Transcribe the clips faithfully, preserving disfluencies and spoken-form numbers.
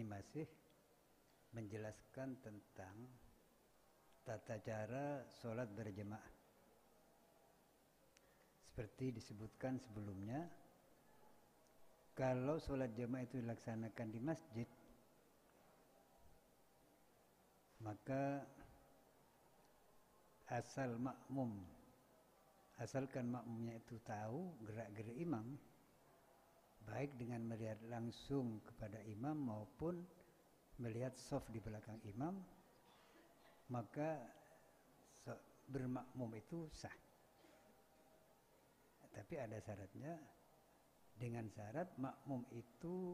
ini masih menjelaskan tentang tata cara sholat berjemaah. Seperti disebutkan sebelumnya, kalau sholat jemaah itu dilaksanakan di masjid, maka asal makmum, asalkan makmumnya itu tahu gerak-gerik imam, baik dengan melihat langsung kepada imam maupun melihat shaf di belakang imam, maka bermakmum itu sah. Tapi ada syaratnya, dengan syarat makmum itu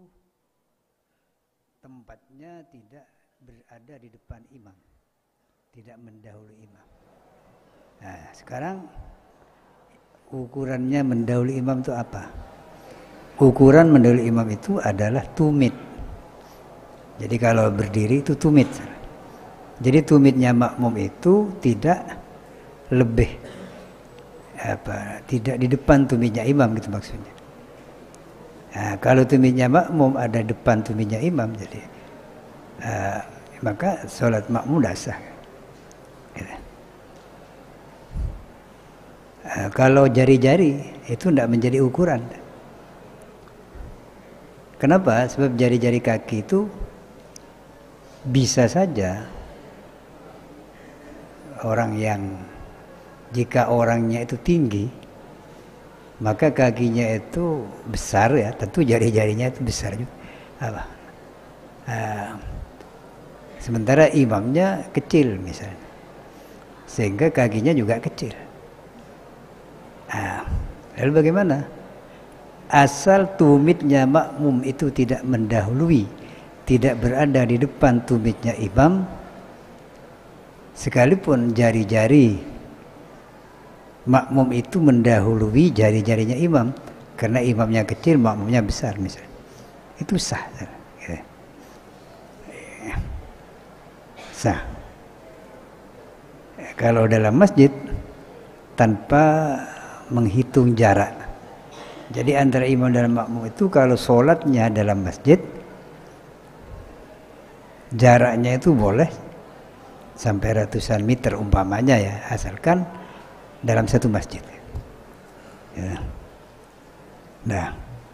tempatnya tidak berada di depan imam, tidak mendahului imam. Nah, sekarang ukurannya mendahului imam itu apa? Ukuran mendahului imam itu adalah tumit. Jadi kalau berdiri itu tumit. Jadi tumitnya makmum itu tidak lebih apa? Tidak di depan tumitnya imam gitu maksudnya. Nah, kalau tumitnya makmum ada depan tumitnya imam, jadi uh, maka sholat makmum dah sah. Gitu. Uh, kalau jari-jari itu tidak menjadi ukuran. Kenapa? Sebab jari-jari kaki itu bisa saja orang yang, jika orangnya itu tinggi, maka kakinya itu besar ya, tentu jari-jarinya itu besar juga. Apa? Uh, sementara imamnya kecil misalnya, sehingga kakinya juga kecil. Uh, lalu bagaimana? Asal tumitnya makmum itu tidak mendahului, tidak berada di depan tumitnya imam, sekalipun jari-jari makmum itu mendahului jari-jarinya imam, karena imamnya kecil, makmumnya besar misalnya, itu sah. Sah. Kalau dalam masjid tanpa menghitung jarak. Jadi antara imam dan makmum itu kalau sholatnya dalam masjid, jaraknya itu boleh sampai ratusan meter umpamanya ya, asalkan dalam satu masjid. Ya. Nah,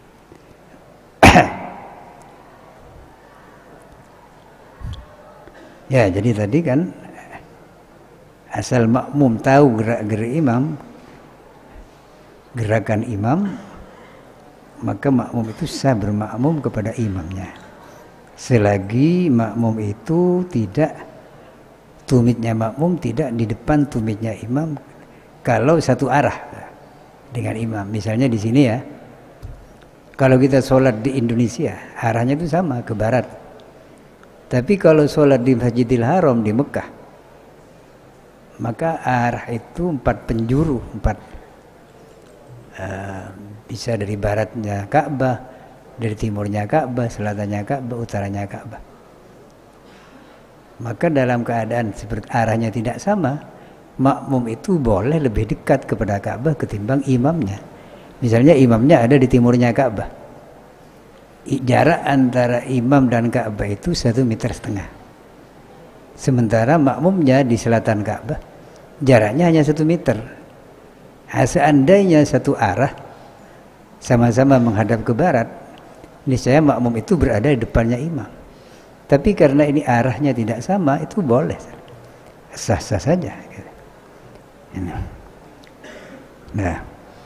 ya jadi tadi kan asal makmum tahu gerak-gerik imam, gerakan imam, maka makmum itu sah bermakmum kepada imamnya. Selagi makmum itu tidak, tumitnya makmum tidak di depan tumitnya imam, kalau satu arah dengan imam. Misalnya di sini ya, kalau kita sholat di Indonesia, arahnya itu sama, ke barat. Tapi kalau sholat di Masjidil Haram di Mekah, maka arah itu empat penjuru, empat uh, bisa dari baratnya Ka'bah, dari timurnya Ka'bah, selatannya Ka'bah, utaranya Ka'bah. Maka dalam keadaan seperti arahnya tidak sama, makmum itu boleh lebih dekat kepada Ka'bah ketimbang imamnya. Misalnya imamnya ada di timurnya Ka'bah, jarak antara imam dan Ka'bah itu satu meter setengah. Sementara makmumnya di selatan Ka'bah, jaraknya hanya satu meter. Nah, seandainya satu arah, sama-sama menghadap ke barat, niscaya makmum itu berada di depannya imam. Tapi karena ini arahnya tidak sama, itu boleh, sah-sah saja. Nah,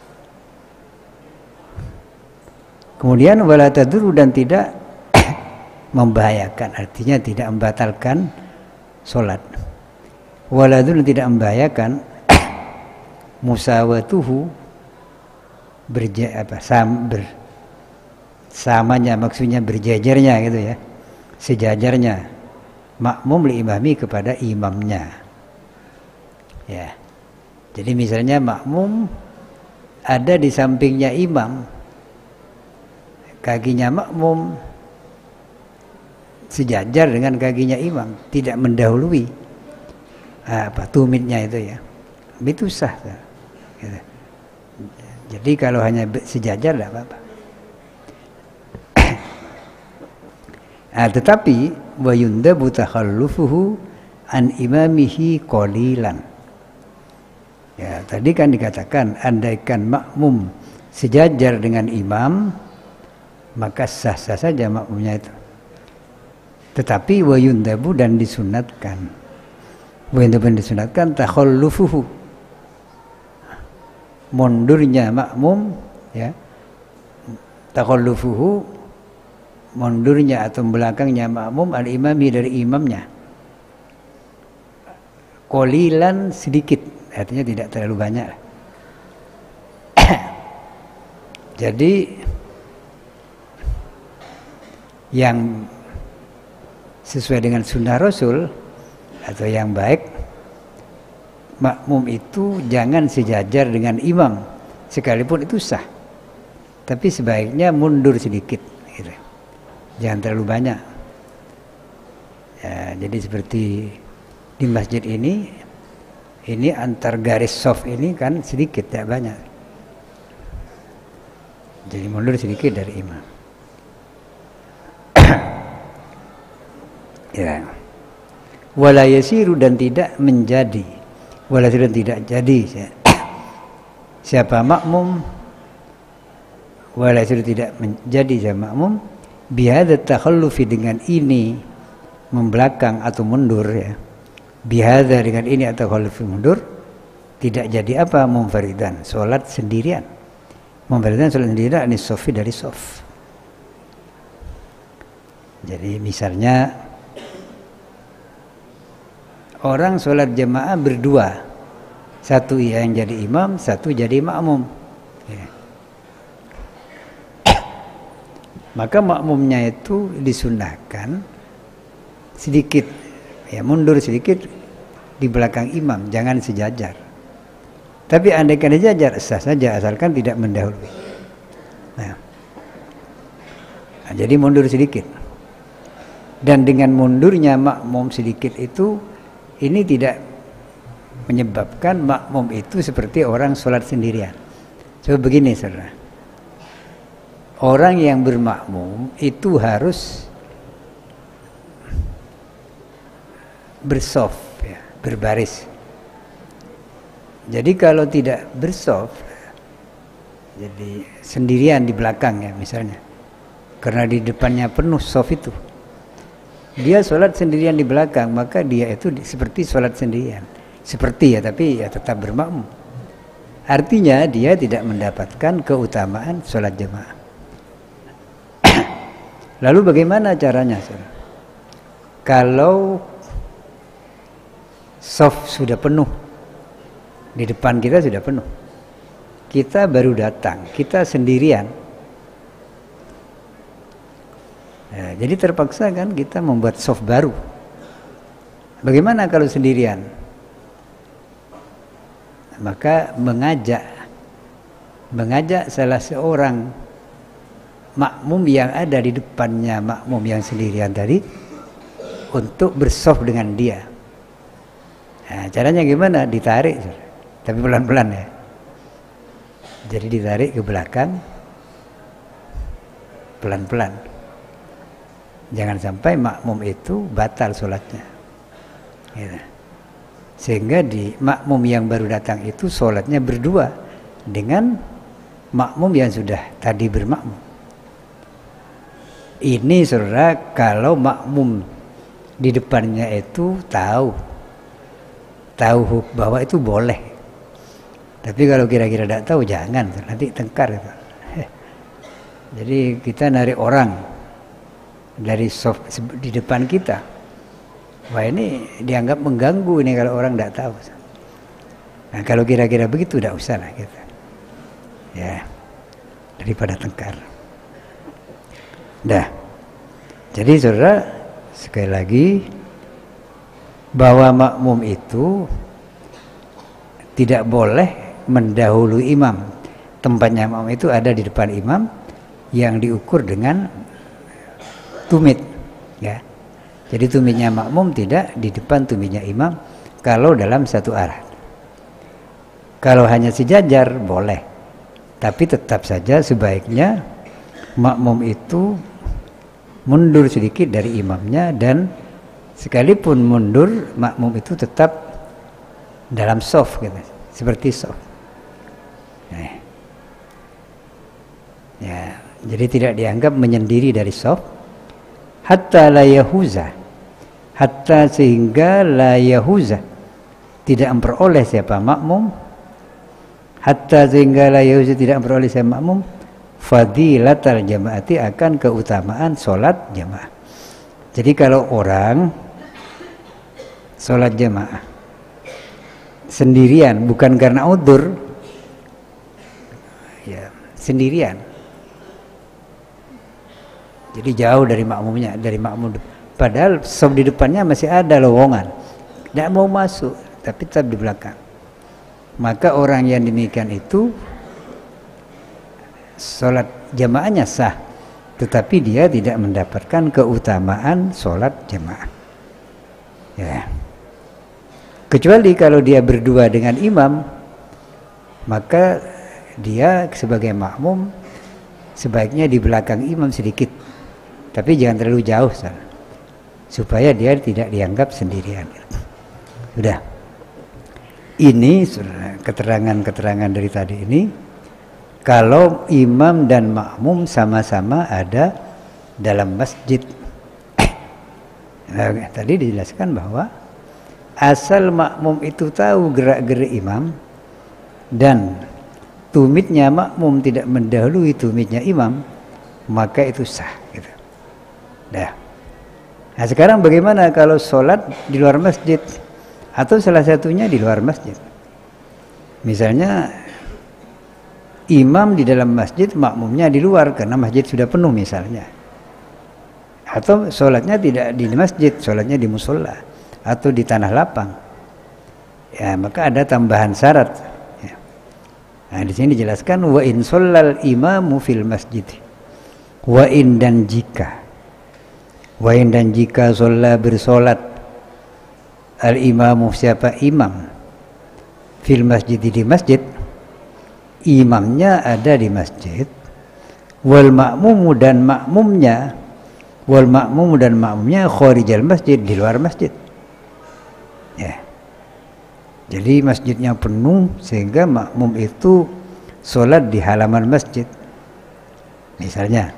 kemudian wala tadurru, dan tidak membahayakan, artinya tidak membatalkan sholat. Wala tadurru, tidak membahayakan musawatuhu, berja apa sam ber, samanya, maksudnya berjajarnya gitu ya, sejajarnya makmum li imami kepada imamnya. Ya. Jadi misalnya makmum ada di sampingnya imam, kakinya makmum sejajar dengan kakinya imam, tidak mendahului apa tumitnya itu ya, itu sah. Gitu. Jadi kalau hanya sejajar tidak apa-apa. Nah, tetapi wa yundabu takhallufuhu an imamihi qalilan. Ya, tadi kan dikatakan andaikan makmum sejajar dengan imam maka sah-sah saja makmumnya itu. Tetapi wa yundabu dan disunatkan. Wa yundabu dan disunatkan takhallufuhu. Mundurnya makmum ya. Takhallufuhu mundurnya atau belakangnya makmum al-imami dari imamnya. Qalilan sedikit, artinya tidak terlalu banyak. Jadi yang sesuai dengan sunnah Rasul atau yang baik, makmum itu jangan sejajar dengan imam sekalipun itu sah, tapi sebaiknya mundur sedikit gitu. Jangan terlalu banyak ya, jadi seperti di masjid ini ini antar garis soft ini kan sedikit, tidak banyak, jadi mundur sedikit dari imam. Ya. Wala yasiru dan tidak menjadi, wala yasiru dan tidak jadi siapa makmum, wala yasiru tidak menjadi siapa makmum bihadza takhallufi dengan ini membelakang atau mundur ya. Bihadza dengan ini atau takhallufi mundur tidak jadi apa? Munfaridan, salat sendirian. Munfaridan salat sendirian anis sofi dari sof. Jadi misalnya orang sholat jamaah berdua, satu yang jadi imam, satu jadi makmum ya. Maka makmumnya itu disunahkan sedikit ya, mundur sedikit di belakang imam, jangan sejajar. Tapi andaikan sejajar sah saja asalkan tidak mendahului. Nah, nah jadi mundur sedikit. Dan dengan mundurnya makmum sedikit itu, ini tidak menyebabkan makmum itu seperti orang sholat sendirian. Coba begini saudara, orang yang bermakmum itu harus bersof ya, berbaris. Jadi kalau tidak bersof, jadi sendirian di belakang ya misalnya, karena di depannya penuh sof itu, dia sholat sendirian di belakang, maka dia itu seperti sholat sendirian. Seperti ya, tapi ya tetap bermakmum. Artinya dia tidak mendapatkan keutamaan sholat jamaah. Lalu bagaimana caranya? Kalau soft sudah penuh, di depan kita sudah penuh, kita baru datang, kita sendirian. Nah, jadi terpaksa kan kita membuat soft baru. Bagaimana kalau sendirian? Maka mengajak mengajak salah seorang makmum yang ada di depannya makmum yang sendirian tadi untuk bersoft dengan dia. Nah, caranya gimana? Ditarik, tapi pelan-pelan ya. Jadi ditarik ke belakang pelan-pelan. Jangan sampai makmum itu batal sholatnya gitu. Sehingga di makmum yang baru datang itu sholatnya berdua dengan makmum yang sudah tadi bermakmum. Ini saudara, kalau makmum di depannya itu tahu tahu bahwa itu boleh. Tapi kalau kira-kira tidak tahu, jangan, nanti tengkar gitu. Jadi kita narik orang dari soft di depan kita, wah ini dianggap mengganggu ini kalau orang tidak tahu. Nah kalau kira-kira begitu tidak usah lah gitu. Ya, daripada tengkar. Dah. Jadi saudara, sekali lagi bahwa makmum itu tidak boleh mendahului imam. Tempatnya makmum itu ada di depan imam yang diukur dengan tumit ya. Jadi tumitnya makmum tidak di depan tumitnya imam kalau dalam satu arah. Kalau hanya sejajar boleh, tapi tetap saja sebaiknya makmum itu mundur sedikit dari imamnya, dan sekalipun mundur makmum itu tetap dalam shaf gitu, seperti shaf. Nah. Ya, jadi tidak dianggap menyendiri dari shaf. Hatta la yahuza, hatta sehingga la yahuza, tidak memperoleh siapa makmum, hatta sehingga la yahuza tidak memperoleh siapa makmum, fadilatal jamaati, akan keutamaan sholat jamaah. Jadi kalau orang sholat jamaah sendirian, bukan karena udzur, ya sendirian, jadi jauh dari makmumnya, dari makmum, padahal shaf di depannya masih ada lowongan, tidak mau masuk, tapi tetap di belakang, maka orang yang demikian itu sholat jamaahnya sah, tetapi dia tidak mendapatkan keutamaan sholat jamaah. Ya. Kecuali kalau dia berdua dengan imam, maka dia sebagai makmum sebaiknya di belakang imam sedikit, tapi jangan terlalu jauh, supaya dia tidak dianggap sendirian. Sudah. Ini keterangan-keterangan dari tadi ini. Kalau imam dan makmum sama-sama ada dalam masjid. Nah, tadi dijelaskan bahwa asal makmum itu tahu gerak-gerik imam dan tumitnya makmum tidak mendahului tumitnya imam, maka itu sah gitu. Nah, nah sekarang bagaimana kalau sholat di luar masjid atau salah satunya di luar masjid? Misalnya imam di dalam masjid, makmumnya di luar karena masjid sudah penuh misalnya. Atau sholatnya tidak di masjid, sholatnya di musola atau di tanah lapang. Ya, maka ada tambahan syarat. Ya. Nah, di sini dijelaskan wa in shallal imamu fil masjid. Wa in, dan jika. Wa in, dan jika shalla bersolat al imamu, siapa imam, fil masjid, di masjid, imamnya ada di masjid, wal makmumu, dan makmumnya, wal makmumu, dan makmumnya kharijal masjid, di luar masjid. Ya. Jadi masjidnya penuh sehingga makmum itu sholat di halaman masjid. Misalnya.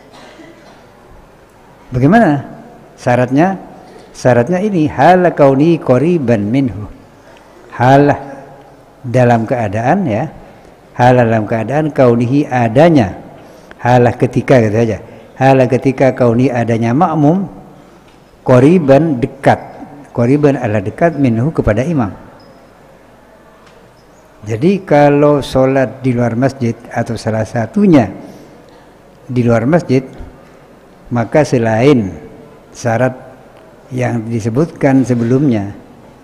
Bagaimana syaratnya? Syaratnya ini hala kauni qoriban minhu. Halah dalam keadaan, ya. Halah dalam keadaan kaunihi, adanya, halah ketika gitu aja, halah ketika kauni adanya makmum, qoriban, dekat, qoriban adalah dekat, minhu, kepada imam. Jadi kalau sholat di luar masjid atau salah satunya di luar masjid, maka selain syarat yang disebutkan sebelumnya,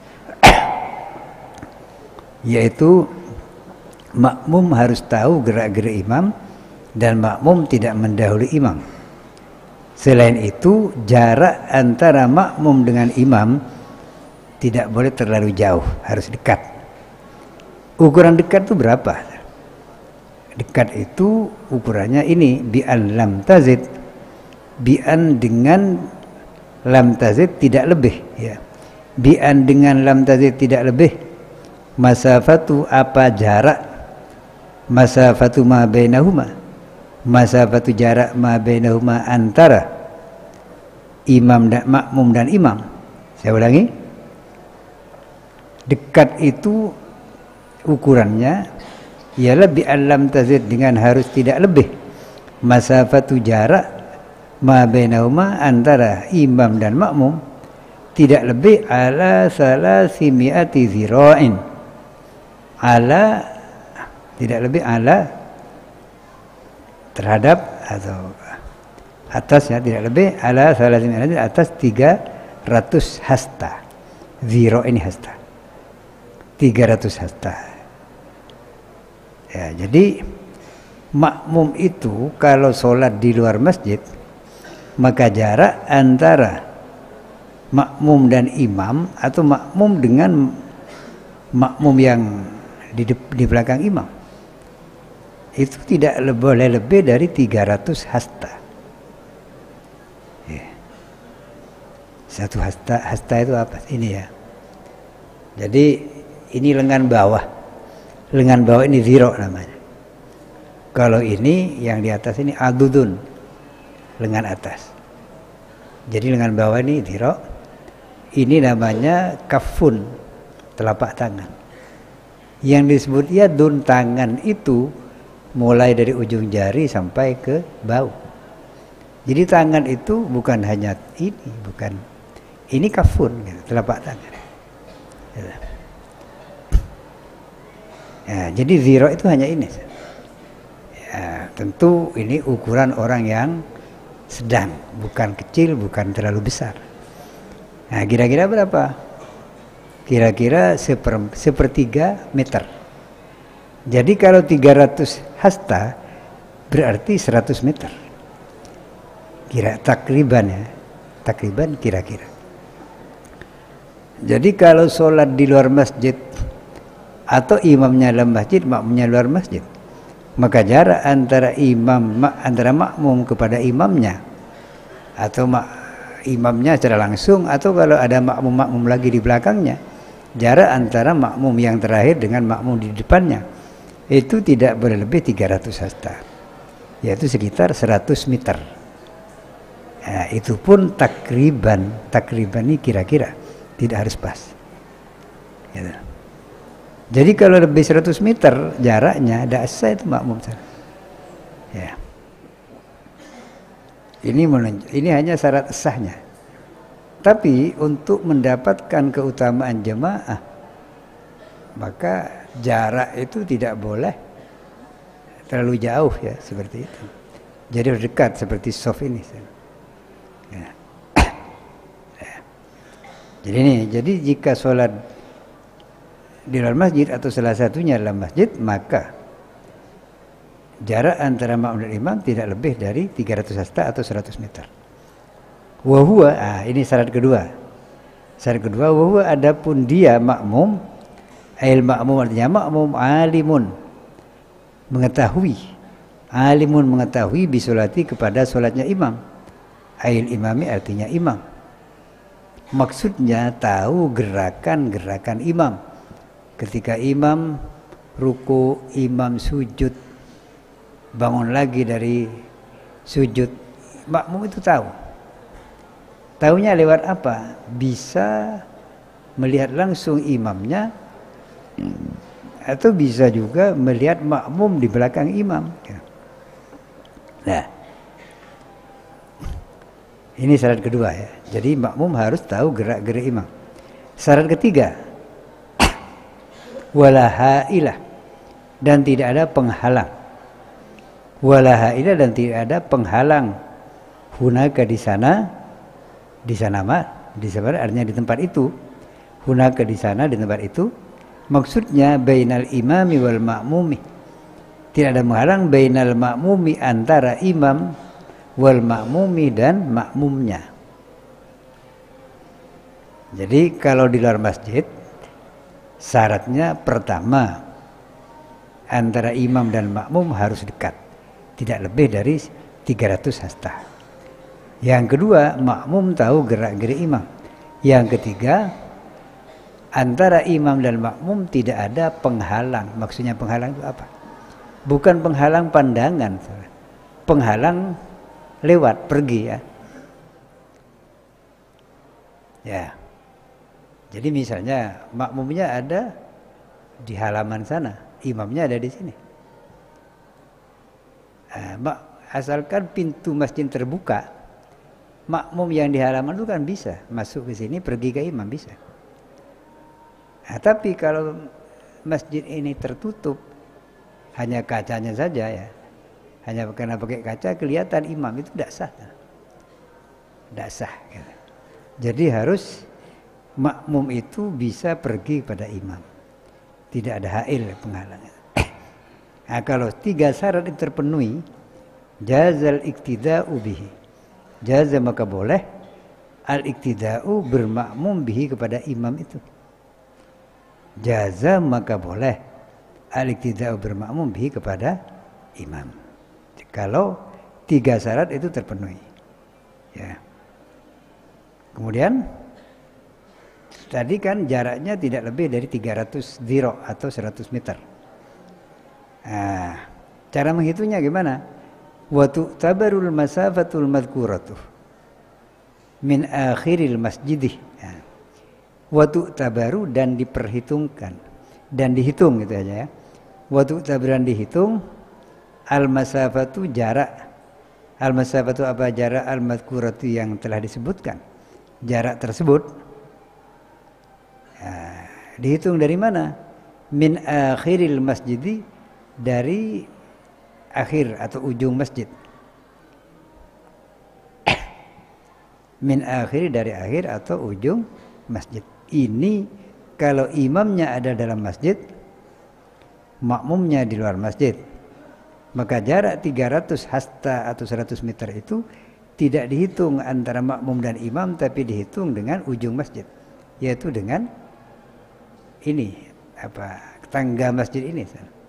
yaitu makmum harus tahu gerak-gerik imam dan makmum tidak mendahului imam. Selain itu, jarak antara makmum dengan imam tidak boleh terlalu jauh, harus dekat. Ukuran dekat itu berapa? Dekat itu ukurannya ini, bi'an lam tazid, bi'an dengan lam tazid tidak lebih, ya. Bi'an dengan lam tazid tidak lebih, masafatu, apa jarak, masafatu ma bainahuma, masafatu jarak ma bainahuma, antara imam dan makmum dan imam. Saya ulangi, dekat itu ukurannya ialah bi'an lam tazid, dengan harus tidak lebih, masafatu jarak ma bainahuma, antara imam dan makmum, tidak lebih ala salasimi'ati zira'in, ala, tidak lebih ala, terhadap atau atasnya, tidak lebih ala salasimi'ati, atas tiga ratus hasta. Zira ini hasta, tiga ratus hasta. Ya, jadi makmum itu kalau sholat di luar masjid, maka jarak antara makmum dan imam atau makmum dengan makmum yang di, di belakang imam itu tidak boleh lebih dari tiga ratus hasta. Satu hasta, hasta itu apa? Ini ya. Jadi ini lengan bawah. Lengan bawah ini ziro namanya. Kalau ini yang di atas ini adudun, lengan atas. Jadi lengan bawah ini ziro. Ini namanya kafun, telapak tangan. Yang disebut yadun, tangan itu mulai dari ujung jari sampai ke bahu. Jadi tangan itu bukan hanya ini, bukan ini kafun, gitu, telapak tangan. Ya, jadi ziro itu hanya ini. Ya, tentu ini ukuran orang yang sedang, bukan kecil, bukan terlalu besar. Nah, kira-kira berapa? Kira-kira seper, sepertiga meter. Jadi kalau tiga ratus hasta berarti seratus meter. Kira takriban ya, takriban kira-kira. Jadi kalau sholat di luar masjid atau imamnya dalam masjid, makmumnya luar masjid, maka jarak antara imam antara makmum kepada imamnya atau mak, imamnya secara langsung, atau kalau ada makmum-makmum lagi di belakangnya, jarak antara makmum yang terakhir dengan makmum di depannya itu tidak boleh lebih tiga ratus hasta, yaitu sekitar seratus meter. Nah, itu pun takriban, takriban ini kira-kira, tidak harus pas. Gitu. Jadi kalau lebih seratus meter jaraknya, tidak sah itu makmum. Ya. Ini menunjuk, ini hanya syarat sahnya. Tapi untuk mendapatkan keutamaan jemaah, maka jarak itu tidak boleh terlalu jauh ya, seperti itu. Jadi harus dekat seperti soft ini. Ya. Ya. Jadi ini, jadi jika sholat di luar masjid atau salah satunya dalam masjid, maka jarak antara makmum dan imam tidak lebih dari tiga ratus hasta atau seratus meter. Wahuwa, ah, ini syarat kedua. Syarat kedua, wahuwa, adapun dia makmum, ail makmum artinya makmum alimun, mengetahui, alimun mengetahui bisolati kepada solatnya imam. Ail imami artinya imam. Maksudnya tahu gerakan-gerakan imam. Ketika imam ruku, imam sujud, bangun lagi dari sujud, makmum itu tahu. Tahunya lewat apa? Bisa melihat langsung imamnya, atau bisa juga melihat makmum di belakang imam. Nah, ini syarat kedua ya. Jadi makmum harus tahu gerak-gerik imam. Syarat ketiga, walahailah, dan tidak ada penghalang. Walahailah, dan tidak ada penghalang. Hunaka, di sana, di sana mah, di sana artinya di tempat itu. Hunaka, di sana, di tempat itu. Maksudnya bainal imami wal ma'mumi, tidak ada menghalang bainal ma'mumi, antara imam, wal ma'mumi, dan makmumnya. Jadi kalau di luar masjid, syaratnya pertama, antara imam dan makmum harus dekat, tidak lebih dari tiga ratus hasta. Yang kedua, makmum tahu gerak-gerik imam. Yang ketiga, antara imam dan makmum tidak ada penghalang. Maksudnya penghalang itu apa? Bukan penghalang pandangan, penghalang lewat, pergi ya. Ya. Jadi misalnya makmumnya ada di halaman sana, imamnya ada di sini. Nah, asalkan pintu masjid terbuka, makmum yang di halaman itu kan bisa masuk ke sini, pergi ke imam, bisa. Nah, tapi kalau masjid ini tertutup, hanya kacanya saja ya, hanya karena pakai kaca kelihatan imam, itu tidak sah, tidak sah. Gitu. Jadi harus makmum itu bisa pergi pada imam, tidak ada hail penghalangan. Nah, kalau tiga syarat itu terpenuhi, jazal iktida'u bihi, jaza maka boleh al iktida'u bermakmum bihi kepada imam itu. Jaza maka boleh al iktida'u bermakmum bihi kepada imam, kalau tiga syarat itu terpenuhi ya. Kemudian tadi kan jaraknya tidak lebih dari tiga ratus dhira atau seratus meter. Nah, cara menghitungnya gimana? Wa tu'tabarul masafatul madhkuratu min akhiril masjidih. Nah, wa tu'tabaru dan diperhitungkan dan dihitung gitu aja ya. Wa tu'tabaran dihitung al masafatu jarak. Al masafatu apa jarak al madhkuratu yang telah disebutkan. Jarak tersebut nah, dihitung dari mana? Min akhiril masjidi, dari akhir atau ujung masjid. Min akhir, dari akhir atau ujung masjid. Ini kalau imamnya ada dalam masjid, makmumnya di luar masjid, maka jarak tiga ratus hasta atau seratus meter itu tidak dihitung antara makmum dan imam, tapi dihitung dengan ujung masjid, yaitu dengan ini apa tangga masjid ini.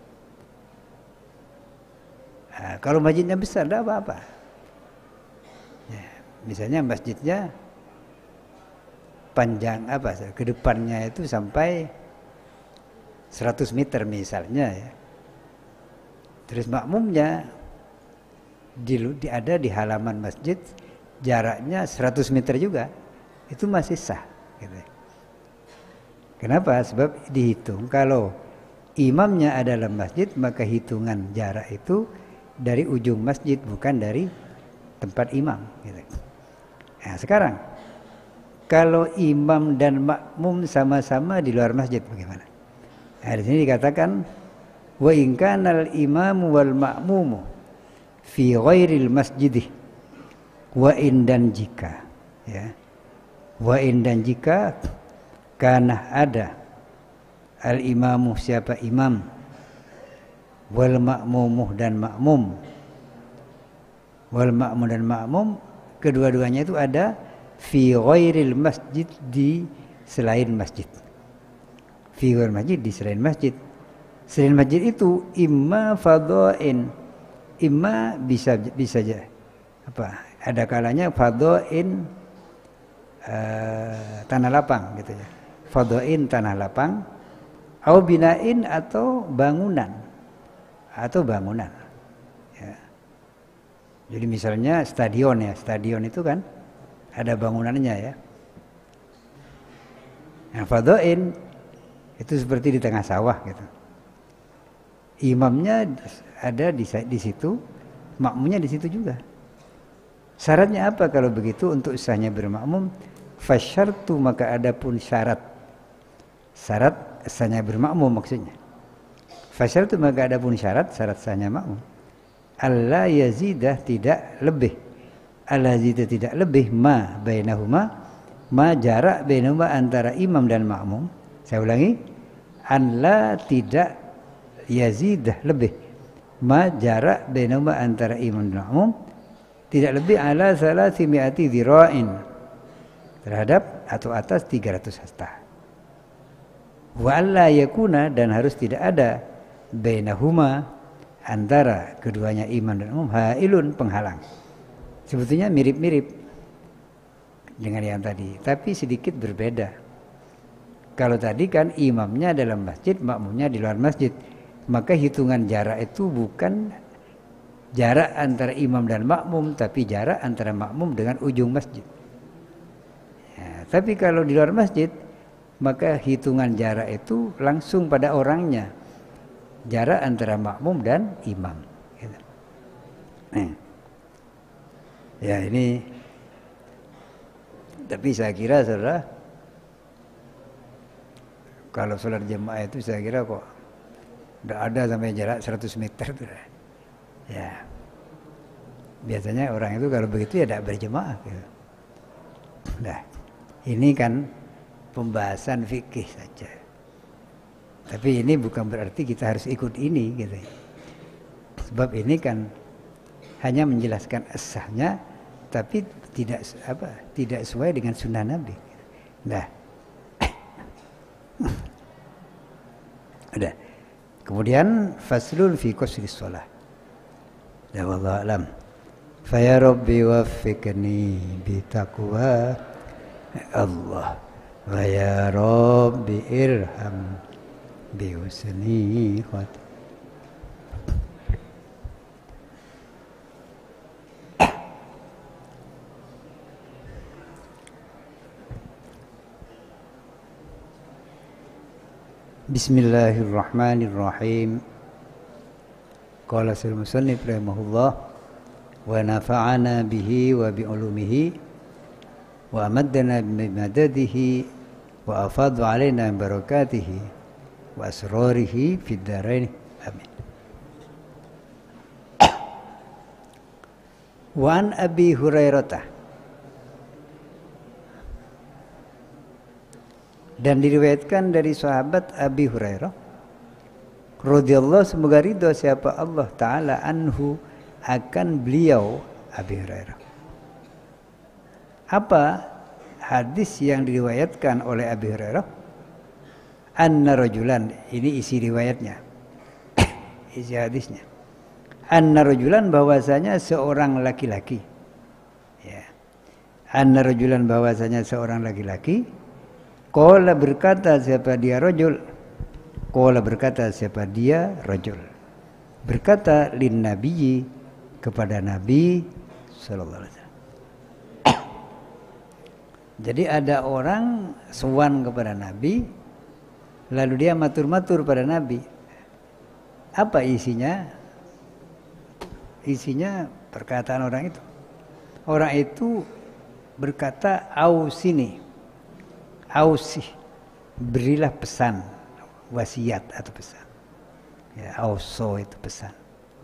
Nah, kalau masjidnya besar tidak apa-apa. Ya, misalnya masjidnya panjang apa ke depannya itu sampai seratus meter misalnya ya. Terus makmumnya di, di, ada di halaman masjid jaraknya seratus meter juga, itu masih sah gitu. Kenapa? Sebab dihitung kalau imamnya ada dalam masjid, maka hitungan jarak itu dari ujung masjid, bukan dari tempat imam gitu. Nah sekarang kalau imam dan makmum sama-sama di luar masjid bagaimana? Nah, di sini dikatakan wa in kana al-imamu wal ma'mumu fi ghairil masjidih, wa in dan jika ya, wa in dan jika kana ada al-imamu siapa imam, wal ma'mumuh dan makmum, wal ma'mum dan makmum kedua-duanya itu ada fi ghairil masjid, di selain masjid. Fi ghairil masjid, di selain masjid. Selain masjid itu imma fadhain, imma bisa bisa aja apa ada kalanya fadhain uh, tanah lapang gitu ya. Fadhain tanah lapang, au binain atau bangunan atau bangunan ya. Jadi misalnya stadion ya, stadion itu kan ada bangunannya ya. Nah, fadhain itu seperti di tengah sawah gitu. Imamnya ada di, di situ, makmumnya di situ juga. Syaratnya apa kalau begitu untuk sahnya bermakmum? Fasyartu, maka ada pun syarat. Syarat sahnya bermakmum maksudnya. Fasyartu, maka ada pun syarat, syarat sahnya makmum. Allah yazidah, tidak lebih. Allah yazidah, tidak lebih ma bainahuma, ma jarak bainahuma antara imam dan makmum. Saya ulangi, Allah tidak yazidah lebih ma jarak bainahuma antara imam dan makmum, tidak lebih ala salasi mi'ati dhira'in, terhadap atau atas tiga ratus hasta. Wa alla yakuna, dan harus tidak ada bainahuma antara keduanya imam dan makmum hailun, penghalang. Sebetulnya mirip-mirip dengan yang tadi, tapi sedikit berbeda. Kalau tadi kan imamnya dalam masjid, makmumnya di luar masjid, maka hitungan jarak itu bukan jarak antara imam dan makmum, tapi jarak antara makmum dengan ujung masjid ya. Tapi kalau di luar masjid, maka hitungan jarak itu langsung pada orangnya, jarak antara makmum dan imam gitu. Nah, ya ini, tapi saya kira saudara, kalau sholat jemaah itu saya kira kok tidak ada sampai jarak seratus meter tuh. Ya. Biasanya orang itu kalau begitu ya tidak berjemaah gitu. Nah, ini kan pembahasan fikih saja. Tapi ini bukan berarti kita harus ikut ini gitu. Sebab ini kan hanya menjelaskan sahnya, tapi tidak apa, tidak sesuai dengan sunnah Nabi. Nah. Ada. Kemudian faslun fi qasri shalah. Ya wallahu alam. Fa ya rabbi waffiqni bi taqwa Allah wa ya Rabbi irham bi husni khat. Bismillahirrahmanirrahim. Qala sirul musannif rahimahullah wa nafa'ana bihi wa bi ulumihi wa amaddana bi madadihi wa afadha alaina min barakatihi wa asrarihi fid dharain amin. Wa an Abi Hurairah, dan diriwayatkan dari sahabat Abi Hurairah radhiyallahu, semoga ridho siapa Allah taala anhu akan beliau Abi Hurairah. Apa hadis yang diriwayatkan oleh Abi Hurairah? Anna rajulan, ini isi riwayatnya. Isi hadisnya. Anna rajulan, bahwasanya seorang laki-laki. Ya. Anna rajulan, bahwasanya seorang laki-laki. Qala, berkata siapa dia rajul. Qala, berkata siapa dia rajul. Berkata lin nabiyyi, kepada Nabi sallallahu alaihi wasallam. Jadi ada orang sowan kepada Nabi, lalu dia matur-matur pada Nabi. Apa isinya? Isinya perkataan orang itu. Orang itu berkata, ausini, ausi, berilah pesan, wasiat atau pesan. Ya, auso itu pesan.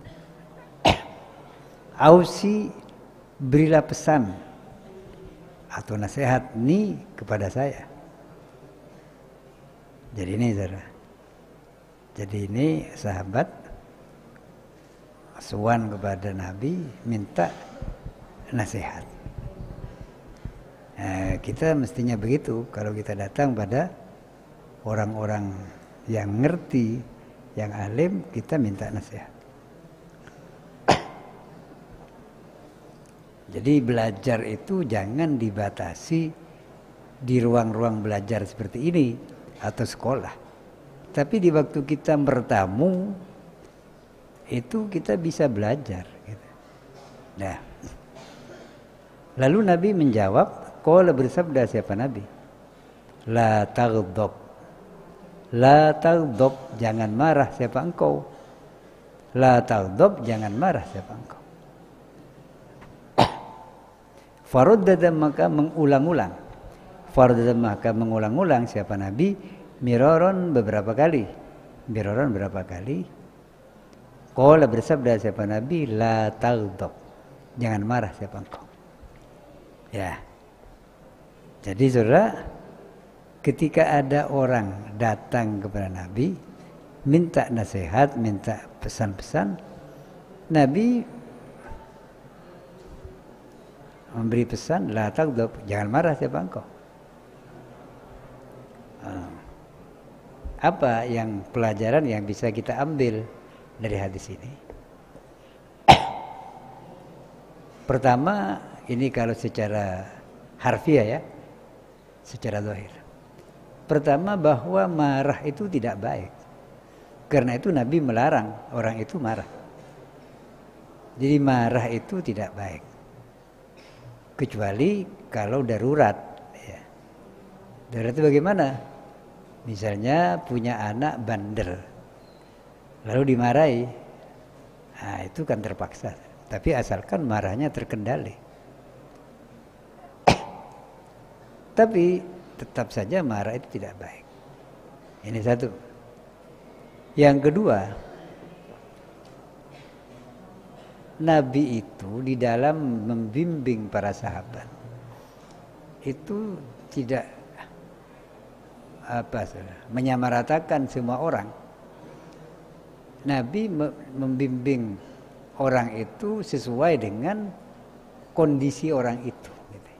Ausi, berilah pesan atau nasihat ni kepada saya. Jadi ini saudara. Jadi ini sahabat sowan kepada Nabi minta nasihat. Nah, kita mestinya begitu kalau kita datang pada orang-orang yang ngerti, yang alim, kita minta nasihat. Jadi belajar itu jangan dibatasi di ruang-ruang belajar seperti ini atau sekolah. Tapi di waktu kita bertamu itu kita bisa belajar. Gitu. Nah, lalu Nabi menjawab. Qala, bersabda siapa Nabi? La taghdab. La taghdab, jangan marah siapa engkau. La taghdab, jangan marah siapa engkau. Faruddada, maka mengulang-ulang. Faruddada, maka mengulang-ulang siapa Nabi? Miraron, beberapa kali. Miraron, berapa kali? Qala, bersabda siapa Nabi? La taghdab, jangan marah siapa engkau. Ya. Jadi saudara, ketika ada orang datang kepada Nabi minta nasihat, minta pesan-pesan, Nabi memberi pesan, la taghdab, jangan marah siapa engkau. Apa yang pelajaran yang bisa kita ambil dari hadis ini? Pertama, ini kalau secara harfiah ya, secara zahir. Pertama, bahwa marah itu tidak baik. Karena itu Nabi melarang orang itu marah. Jadi marah itu tidak baik. Kecuali kalau darurat. Ya. Darurat itu bagaimana? Misalnya punya anak bandel, lalu dimarahi. Nah, itu kan terpaksa. Tapi asalkan marahnya terkendali. Tapi tetap saja marah itu tidak baik. Ini satu. Yang kedua, Nabi itu di dalam membimbing para sahabat itu tidak apa saudara, menyamaratakan semua orang. Nabi membimbing orang itu sesuai dengan kondisi orang itu.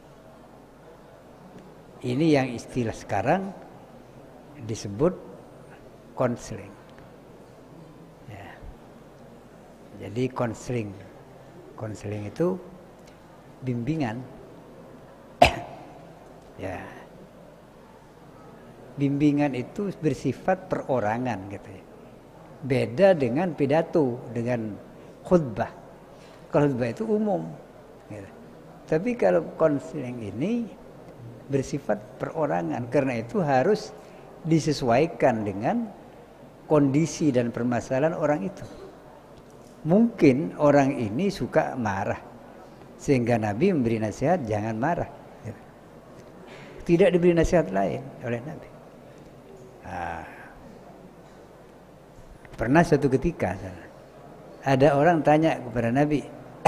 Ini yang istilah sekarang disebut konseling. Ya. Jadi konseling, konseling itu bimbingan. Ya. Bimbingan itu bersifat perorangan gitu ya. Beda dengan pidato, dengan khutbah. Kalau khutbah itu umum. Gitu. Tapi kalau konseling ini bersifat perorangan, karena itu harus disesuaikan dengan kondisi dan permasalahan orang itu. Mungkin orang ini suka marah, sehingga Nabi memberi nasihat jangan marah. Gitu. Tidak diberi nasihat lain oleh Nabi. Nah, pernah suatu ketika ada orang tanya kepada Nabi,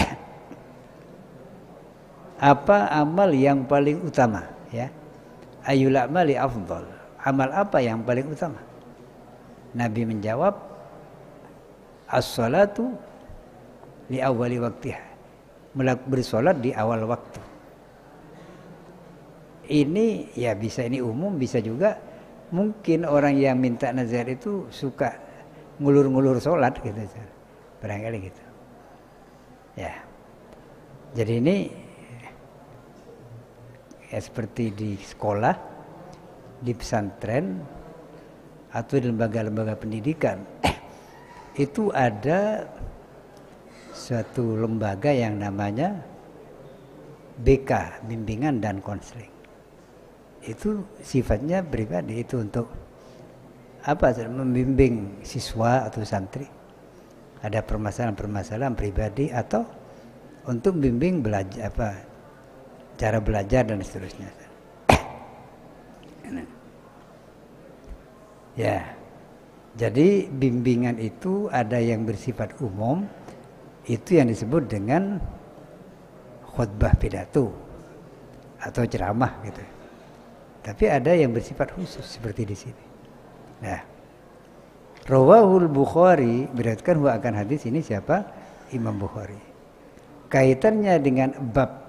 apa amal yang paling utama? Ya, ayyul a'mali afdal. Amal apa yang paling utama? Nabi menjawab, as-salatu li awwali waktiha. Bersolat di awal waktu. Ini ya bisa ini umum, bisa juga mungkin orang yang minta nasihat itu suka ngulur-ngulur sholat gitu, barangkali gitu. Ya, jadi ini ya seperti di sekolah, di pesantren atau di lembaga-lembaga pendidikan itu ada suatu lembaga yang namanya B K, bimbingan dan konseling. Itu sifatnya pribadi, itu untuk apa? Membimbing siswa atau santri ada permasalahan-permasalahan pribadi atau untuk membimbing belajar apa cara belajar dan seterusnya. Ya, jadi bimbingan itu ada yang bersifat umum, itu yang disebut dengan khutbah pidato atau ceramah gitu. Tapi ada yang bersifat khusus seperti di sini. Nah, Rawahul Bukhari, beriwayatkan bahwa akan hadis ini siapa? Imam Bukhari. Kaitannya dengan bab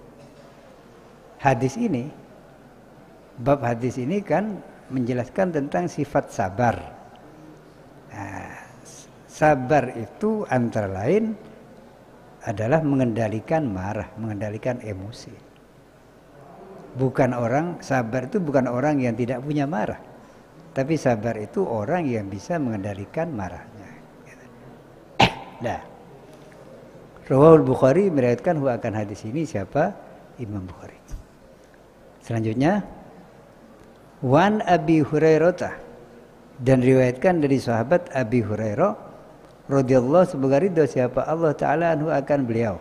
hadis ini, bab hadis ini kan menjelaskan tentang sifat sabar. Nah, sabar itu antara lain adalah mengendalikan marah, mengendalikan emosi. Bukan orang, sabar itu bukan orang yang tidak punya marah. Tapi sabar itu orang yang bisa mengendalikan marahnya. Nah, Rawahul Bukhari meriwayatkan bahwa akan hadis ini siapa? Imam Bukhari. Selanjutnya, Wan Abi Hurairah, dan riwayatkan dari sahabat Abi Hurairah radhiyallahu sebagai ridho siapa Allah Ta'ala anhu akan beliau.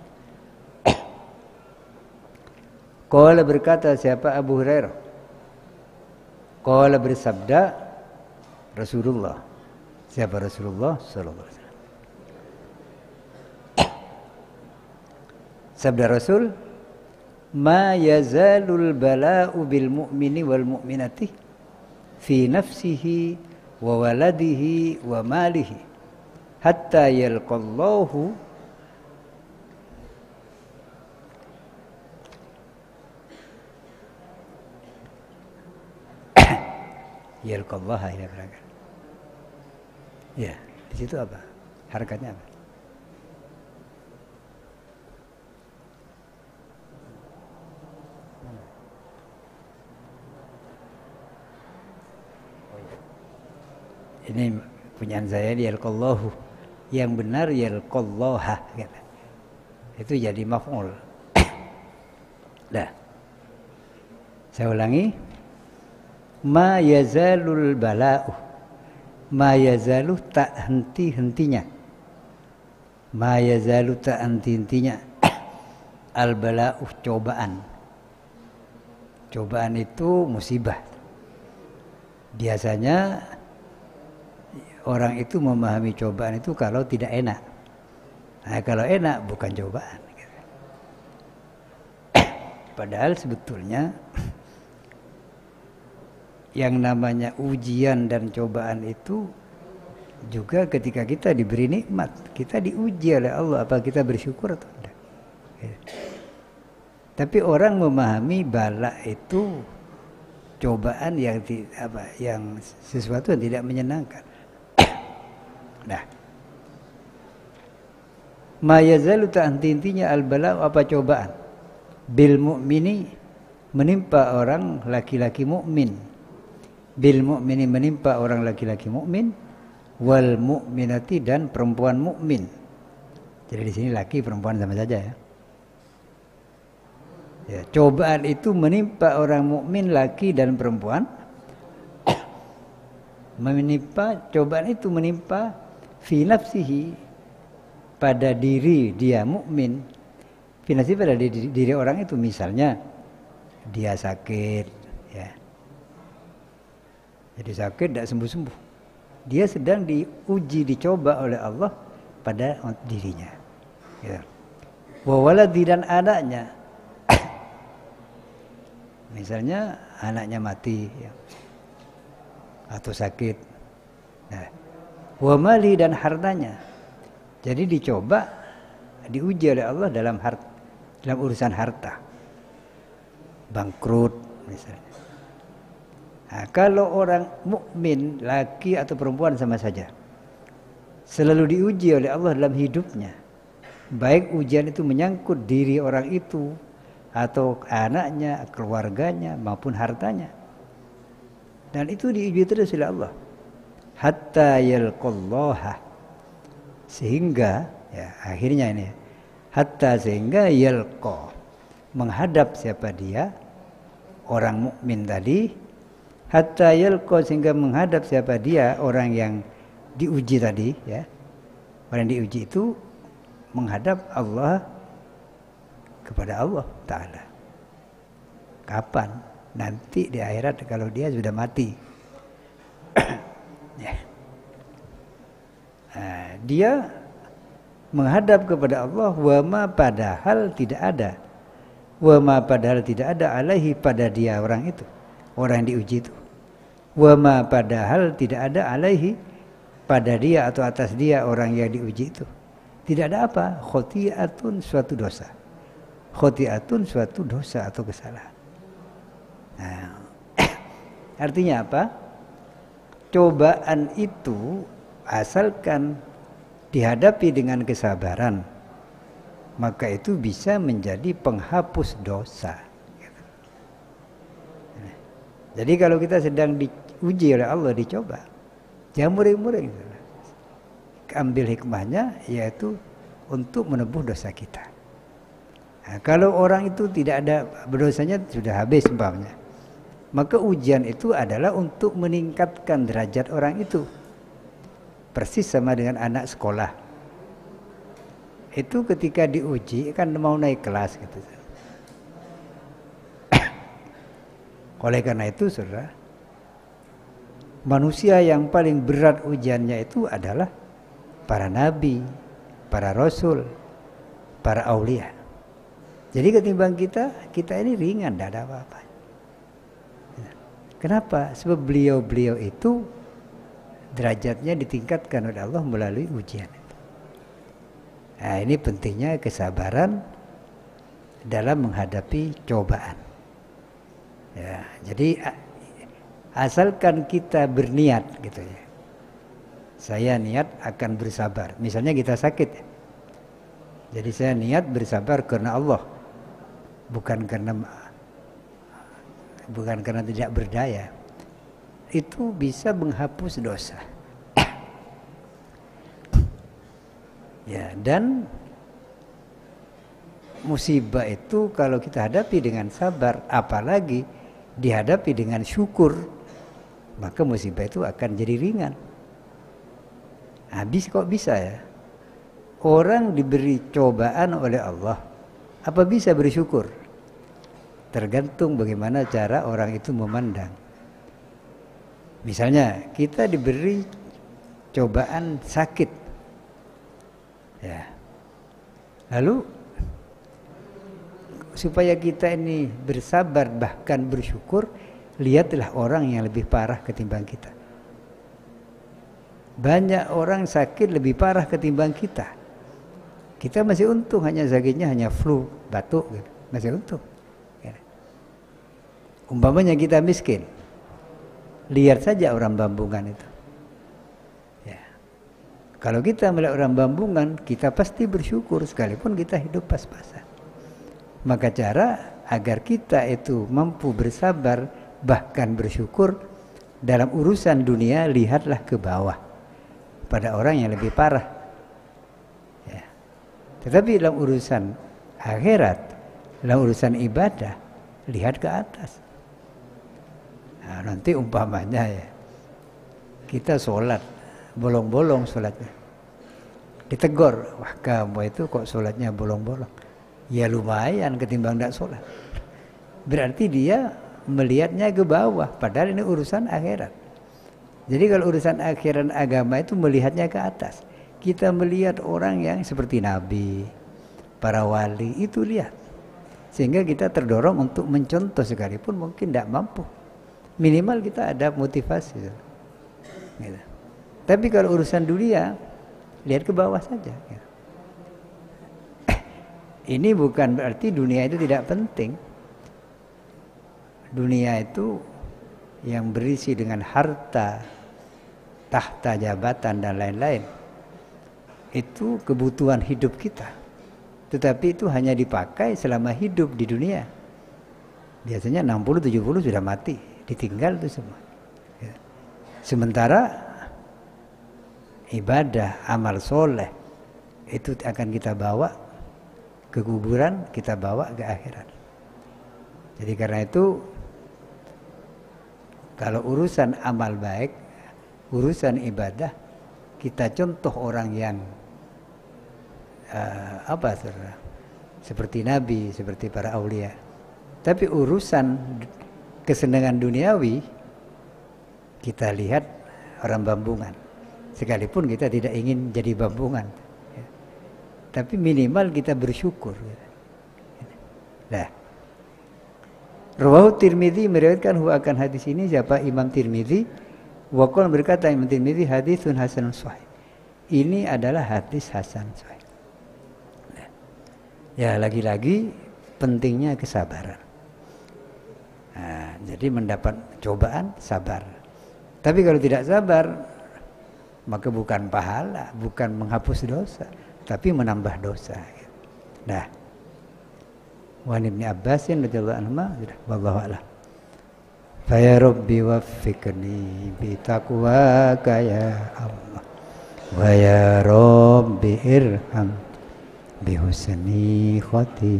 Qala berkata siapa Abu Hurairah, qala bersabda Rasulullah, siapa Rasulullah sallallahu alaihi wasallam. Sabda Rasul, ma yazalul bala'u bil mu'mini wal mu'minati fi nafsihi wa waladihi wa malihi hatta yalqallahu yalqallaha ya berangkat. Ya, di situ apa? Harakatnya apa? Ini punyaan saya, yalqallahu. Yang benar yalqallaha gitu. Itu jadi maf'ul. Dah. Saya ulangi. Ma yazalul bala'u. Ma yazalu tak henti-hentinya. Ma yazalu tak henti-hentinya. Al bala'u cobaan. Cobaan itu musibah. Biasanya orang itu memahami cobaan itu kalau tidak enak. Nah, kalau enak bukan cobaan. Padahal sebetulnya yang namanya ujian dan cobaan itu juga ketika kita diberi nikmat, kita diuji oleh Allah, apa kita bersyukur atau tidak. Tapi orang memahami bala itu cobaan yang apa, yang sesuatu yang tidak menyenangkan. Nah, ma yazalu ta'anti intinya al-bala apa cobaan bil mu'mini menimpa orang laki-laki mukmin. Bil mu'mini menimpa orang laki-laki mukmin, wal mu'minati dan perempuan mukmin. Jadi di sini laki perempuan sama saja ya. Ya, cobaan itu menimpa orang mukmin laki dan perempuan. Menimpa cobaan itu menimpa fi nafsihi pada diri dia mukmin. Fi nafsihi pada diri, diri orang itu, misalnya dia sakit ya. Jadi sakit tidak sembuh-sembuh. Dia sedang diuji, dicoba oleh Allah pada dirinya. Ya. Wa waladi dan anaknya. Misalnya anaknya mati ya. Atau sakit. Nah, wa mali dan hartanya. Jadi dicoba, diuji oleh Allah dalam harta, dalam urusan harta. Bangkrut misalnya. Nah, kalau orang mukmin laki atau perempuan sama saja, selalu diuji oleh Allah dalam hidupnya. Baik ujian itu menyangkut diri orang itu atau anaknya, keluarganya maupun hartanya. Dan itu diuji terus oleh Allah. Hatta yalqallaha, sehingga ya akhirnya ini hatta sehingga yalqa, menghadap siapa dia orang mukmin tadi. Hatta yalqa, sehingga menghadap siapa dia orang yang diuji tadi ya. Orang yang diuji itu menghadap Allah, kepada Allah Ta'ala. Kapan? Nanti di akhirat kalau dia sudah mati. Ya. Nah, dia menghadap kepada Allah, wa ma padahal tidak ada. Wa ma padahal tidak ada alaihi pada dia orang itu. Orang yang diuji itu. Wa ma padahal tidak ada alaihi pada dia atau atas dia orang yang diuji itu. Tidak ada apa? Khoti'atun, suatu dosa. Khoti'atun, suatu dosa atau kesalahan. Nah, artinya apa? Cobaan itu asalkan dihadapi dengan kesabaran, maka itu bisa menjadi penghapus dosa. Jadi kalau kita sedang diuji oleh Allah, dicoba, jangan muring-muring. Ambil hikmahnya, yaitu untuk menebus dosa kita. Nah, kalau orang itu tidak ada berdosanya, sudah habis umpamanya, maka ujian itu adalah untuk meningkatkan derajat orang itu. Persis sama dengan anak sekolah. Itu ketika diuji kan mau naik kelas gitu. Oleh karena itu saudara, manusia yang paling berat ujiannya itu adalah para nabi, para rasul, para aulia. Jadi ketimbang kita, kita ini ringan, tidak ada apa-apa. Kenapa? Sebab beliau-beliau itu derajatnya ditingkatkan oleh Allah melalui ujian. Nah, ini pentingnya kesabaran dalam menghadapi cobaan. Ya, jadi asalkan kita berniat gitu ya. Saya niat akan bersabar. Misalnya kita sakit. Jadi saya niat bersabar karena Allah. Bukan karena bukan karena tidak berdaya. Itu bisa menghapus dosa. Ya, dan musibah itu kalau kita hadapi dengan sabar, apalagi dihadapi dengan syukur, maka musibah itu akan jadi ringan. Habis kok bisa ya? Orang diberi cobaan oleh Allah, apa bisa bersyukur? Tergantung bagaimana cara orang itu memandang. Misalnya kita diberi cobaan sakit, ya. Lalu supaya kita ini bersabar bahkan bersyukur, lihatlah orang yang lebih parah ketimbang kita. Banyak orang sakit lebih parah ketimbang kita. Kita masih untung, hanya sakitnya hanya flu, batuk gitu. Masih untung. Ya. Umpamanya kita miskin, lihat saja orang Bambungan itu. Ya. Kalau kita melihat orang Bambungan, kita pasti bersyukur sekalipun kita hidup pas-pasan. Maka cara agar kita itu mampu bersabar bahkan bersyukur. Dalam urusan dunia lihatlah ke bawah pada orang yang lebih parah ya. Tetapi dalam urusan akhirat, dalam urusan ibadah, lihat ke atas. Nah, nanti umpamanya ya, kita sholat bolong-bolong sholatnya, ditegur, wah kamu itu kok sholatnya bolong-bolong. Ya lumayan ketimbang tidak sholat. Berarti dia melihatnya ke bawah, padahal ini urusan akhirat. Jadi kalau urusan akhirat agama itu melihatnya ke atas. Kita melihat orang yang seperti Nabi, para wali, itu lihat. Sehingga kita terdorong untuk mencontoh sekalipun mungkin tidak mampu. Minimal kita ada motivasi. Gitu. Tapi kalau urusan dunia, lihat ke bawah saja. Gitu. Ini bukan berarti dunia itu tidak penting. Dunia itu yang berisi dengan harta, tahta, jabatan dan lain-lain, itu kebutuhan hidup kita. Tetapi itu hanya dipakai selama hidup di dunia. Biasanya enam puluh tujuh puluh sudah mati, ditinggal itu semua. Sementara ibadah, amal soleh itu akan kita bawa ke kuburan, kita bawa ke akhirat. Jadi karena itu kalau urusan amal baik, urusan ibadah, kita contoh orang yang uh, apa saudara, seperti Nabi, seperti para aulia. Tapi urusan kesenangan duniawi, kita lihat orang Bambungan. Sekalipun kita tidak ingin jadi Bambungan, ya. Tapi minimal kita bersyukur. Nah, Rawahu Tirmidzi meriwayatkan hu akan hadis ini siapa Imam Tirmidzi, wa qala berkata Imam Tirmidzi hadisun hasanun sahih. Ini adalah hadis hasan sahih. Nah, ya lagi-lagi pentingnya kesabaran. Nah, jadi mendapat cobaan sabar. Tapi kalau tidak sabar maka bukan pahala, bukan menghapus dosa, tapi menambah dosa. Nah, wa Ibnu Abbasin radhiyallahu anhuma wallahu a'lam. Fa ya rabbi waffiqni bi taqwaka ya Allah. Wa ya rabbi irham bi husni khati.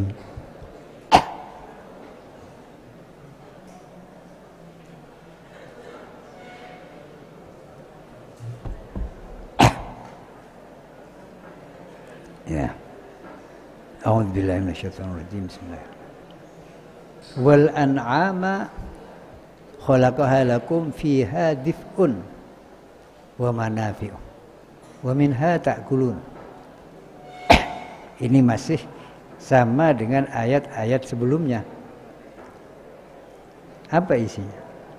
Ya. A'udzu billahi minasyaitonir rajim. Bismillah. Wal an'ama khalaqaha lakum fiha dif'un wa manafi'u wa minha ta'kulun. Ini masih sama dengan ayat-ayat sebelumnya. Apa isinya?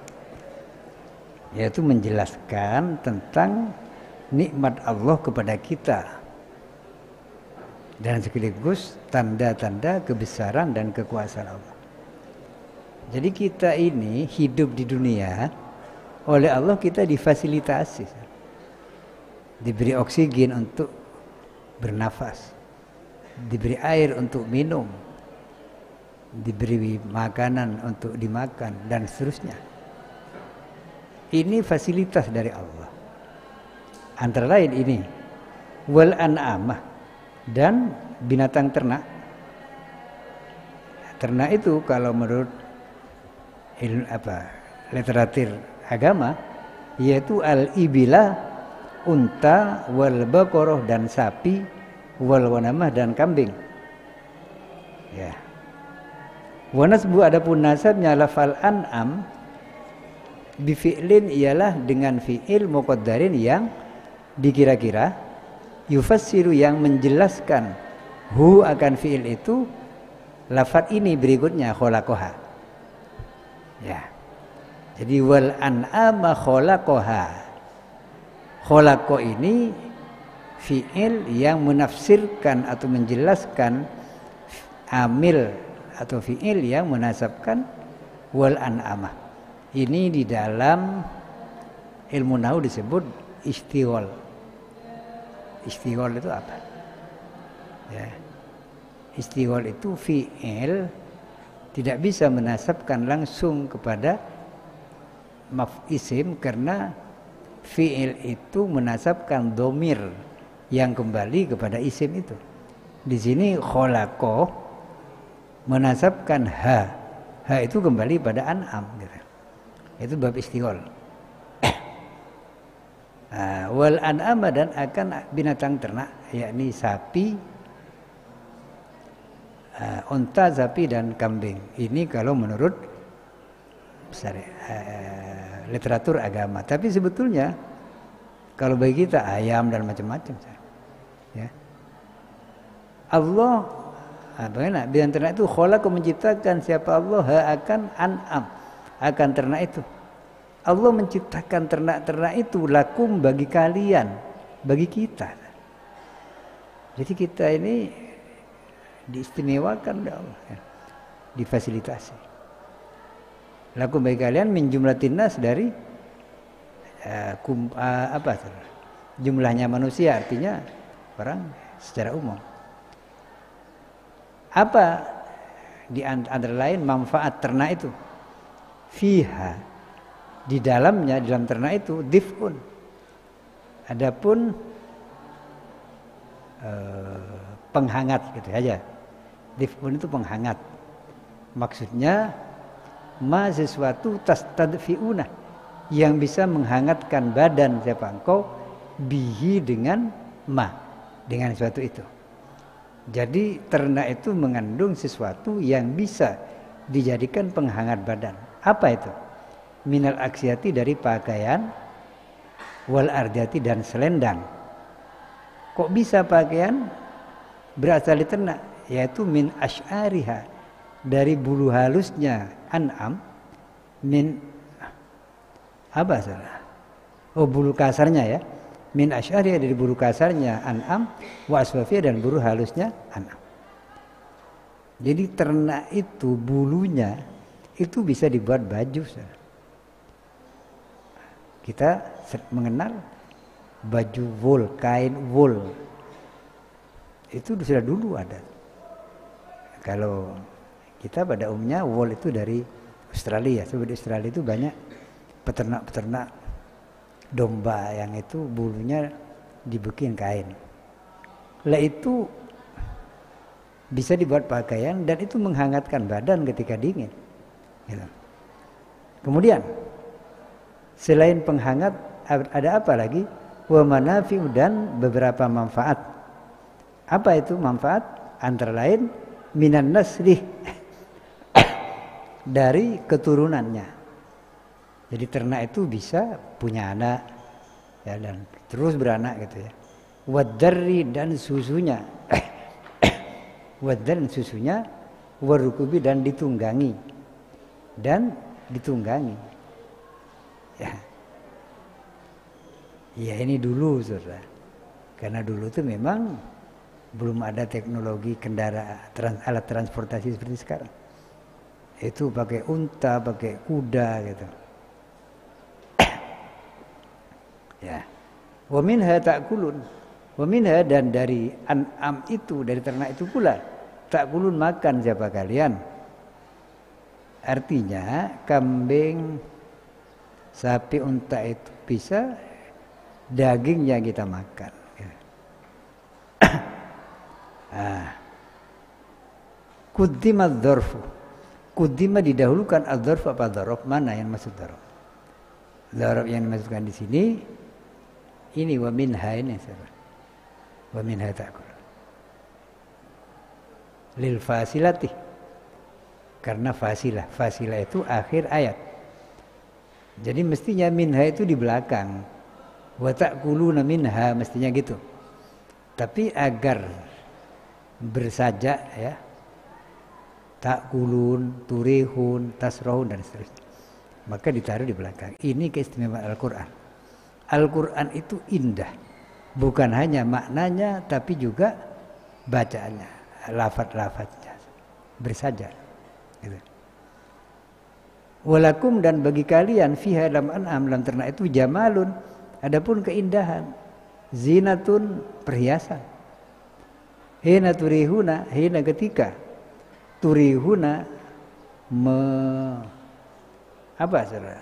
Yaitu menjelaskan tentang nikmat Allah kepada kita. Dan sekaligus tanda-tanda kebesaran dan kekuasaan Allah. Jadi kita ini hidup di dunia, oleh Allah kita difasilitasi. Diberi oksigen untuk bernafas, diberi air untuk minum, diberi makanan untuk dimakan, dan seterusnya. Ini fasilitas dari Allah. Antara lain ini, wal an'amah, dan binatang ternak. Ternak itu kalau menurut ilmu apa literatur agama yaitu al-ibila, unta, wal baqarah dan sapi, wal wanamah dan kambing. Ya. Wa nasbu adapun nasabnya lafal an'am bi fi'lin ialah dengan fi'il muqaddarin yang dikira-kira, yufassiru yang menjelaskan hu akan fi'il itu lafaz ini berikutnya khalaqaha. Ya. Jadi wal an'ama khalaqaha. Khalaqa ini fi'il yang menafsirkan atau menjelaskan amil atau fi'il yang menasabkan wal an'ama. Ini di dalam ilmu nahwu disebut istighol. Istighol itu apa? Ya. Istighol itu fi'il tidak bisa menasabkan langsung kepada maf isim karena fi'il itu menasabkan domir yang kembali kepada isim itu. Di sini kholaqo menasabkan ha, ha itu kembali pada an'am gitu. Itu bab istighol. Nah, wal an'ama dan akan binatang ternak yakni sapi, uh, unta, sapi dan kambing. Ini kalau menurut sorry, uh, literatur agama. Tapi sebetulnya kalau bagi kita ayam dan macam-macam, ya. Allah bagaimana? Binatang ternak itu khalaqa menciptakan siapa Allah akan an'am akan ternak itu. Allah menciptakan ternak-ternak itu lakum bagi kalian, bagi kita. Jadi kita ini diistimewakan oleh Allah, ya. Difasilitasi. Lakum bagi kalian min jumlatin nas dari uh, kum, uh, apa jumlahnya manusia, artinya orang secara umum. Apa di antara lain manfaat ternak itu? Fiha, di dalamnya, di dalam ternak itu dif'un. Adapun eh, penghangat gitu aja. Dif'un itu penghangat. Maksudnya ma sesuatu tastadfi'una yang bisa menghangatkan badan siapa engkau bihi dengan ma, dengan sesuatu itu. Jadi ternak itu mengandung sesuatu yang bisa dijadikan penghangat badan. Apa itu? Minal aksiyati dari pakaian, wal ardiyati dan selendang. Kok bisa pakaian berasal dari ternak? Yaitu min asy'ariha, dari bulu halusnya an'am, min apa salah? Oh, bulu kasarnya ya. Min asy'ariha, dari bulu kasarnya an'am, wa aswafiyah dan bulu halusnya an'am. Jadi ternak itu bulunya itu bisa dibuat baju. Kita mengenal baju wool, kain wool. Itu sudah dulu ada. Kalau kita pada umumnya wool itu dari Australia. Sebab di Australia itu banyak peternak-peternak domba yang itu bulunya dibikin kain. Lah itu bisa dibuat pakaian dan itu menghangatkan badan ketika dingin. Gitu. Kemudian selain penghangat ada apa lagi? Wa manafi'u dan beberapa manfaat. Apa itu manfaat? Antara lain minan nasri dari keturunannya. Jadi ternak itu bisa punya anak ya, dan terus beranak gitu ya. Wadarri dan susunya. Wadar dan susunya, warukubi dan ditunggangi. Dan ditunggangi. Ya. Ya ini dulu saudara. Karena dulu itu memang belum ada teknologi kendaraan trans, alat transportasi seperti sekarang. Itu pakai unta, pakai kuda gitu. Ya. Wa minha ta'kulun. Wa minha dan dari an'am itu, dari ternak itu pula ta'kulun makan siapa kalian. Artinya kambing, sapi, unta itu bisa dagingnya kita makan. Ah. Kuddima dzarfu. Kuddima didahulukan adzarf apa dzaraf? Mana yang maksud dzaraf? Dzaraf yang dimasukkan di sini ini wa minha ini sahabat. Wa minha ta'kul. Lil fasilati. Karena fasilah, fasilah itu akhir ayat. Jadi mestinya minha itu di belakang. Wa ta'kuluna minha mestinya gitu. Tapi agar bersajak ya. Ta'kulun, turihun, tasrahun dan seterusnya. Maka ditaruh di belakang. Ini keistimewaan Al-Qur'an. Al-Qur'an itu indah. Bukan hanya maknanya tapi juga bacaannya, lafaz-lafaznya. Bersajak. Gitu. Walakum dan bagi kalian fiha dalam an'am dalam ternak itu jamalun, adapun keindahan, zinatun perhiasan. Hina turihuna, hina ketika turihuna me, apa saudara?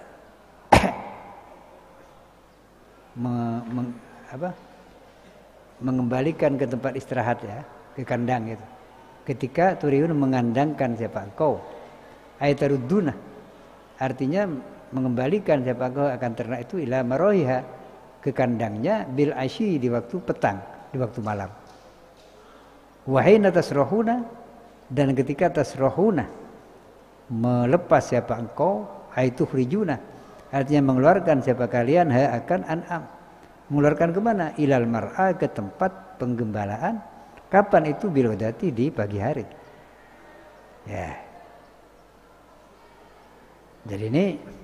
me, meng, apa? mengembalikan ke tempat istirahat ya, ke kandang itu. Ketika turiun mengandangkan siapa engkau, ayatarudduna, artinya mengembalikan siapa engkau akan ternak itu ila marohiha, ke kandangnya bil asyi di waktu petang, di waktu malam. Wahina tasrohuna, dan ketika tasrohuna melepas siapa engkau, aitu khrijuna, artinya mengeluarkan siapa kalian ha akan an'am. Mengeluarkan kemana? Ilal mar'a, ke tempat penggembalaan. Kapan itu? Bil ghadati, di pagi hari. Ya. Jadi ini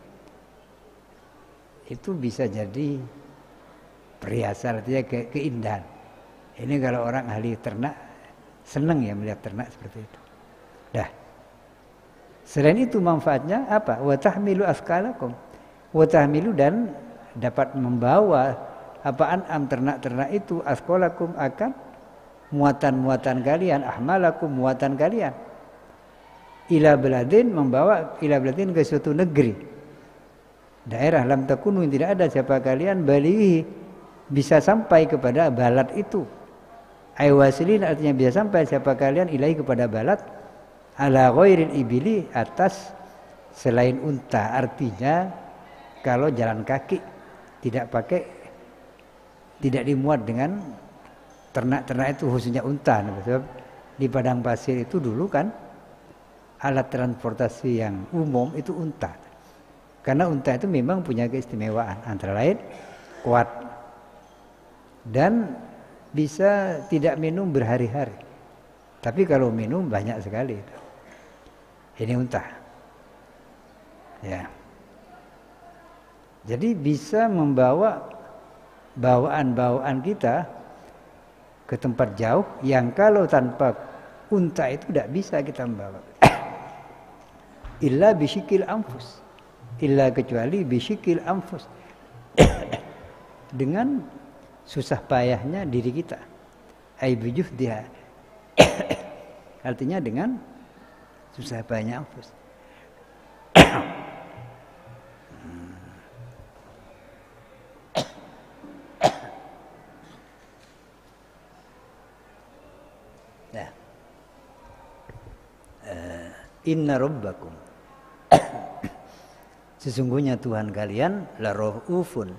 itu bisa jadi perhiasan, artinya ke, keindahan. Ini kalau orang ahli ternak senang ya melihat ternak seperti itu. Dah. Selain itu manfaatnya apa? Wa tahmilu asqalakum. Wa tahmilu, dan dapat membawa apaan am ternak-ternak itu asqalakum akan muatan-muatan kalian, ahmalakum muatan kalian. Ila beladin, membawa ila beladin ke suatu negeri. Daerah lam takunu, yang tidak ada siapa kalian balihi, bisa sampai kepada balad itu. Aywasilin, artinya bisa sampai siapa kalian ilahi kepada balad ala ghairil ibili, atas selain unta. Artinya kalau jalan kaki, tidak pakai, tidak dimuat dengan ternak-ternak itu, khususnya unta. Sebab di padang pasir itu dulu kan alat transportasi yang umum itu unta. Karena unta itu memang punya keistimewaan, antara lain kuat dan bisa tidak minum berhari-hari. Tapi kalau minum banyak sekali itu. Ini unta. Ya. Jadi bisa membawa bawaan-bawaan kita ke tempat jauh yang kalau tanpa unta itu tidak bisa kita membawa. Illa bisyikil anfus, illa kecuali bisyikil anfus, dengan susah payahnya diri kita. Ai bijuhdiha, artinya dengan susah payahnya anfus. Nah, uh, inna rabbakum, sesungguhnya Tuhan kalian la raufun,